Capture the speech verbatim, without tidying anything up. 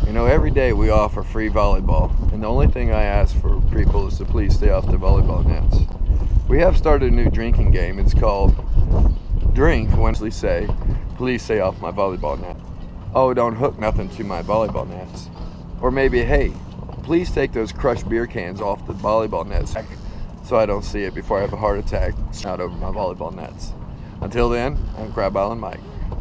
You know, every day we offer free volleyball, and the only thing I ask for people is to please stay off the volleyball nets. We have started a new drinking game. It's called Drink When I Say, please stay off my volleyball net. Oh, don't hook nothing to my volleyball nets. Or maybe, hey, please take those crushed beer cans off the volleyball nets so I don't see it before I have a heart attack out over my volleyball nets. Until then, I'm Crab Island Mike.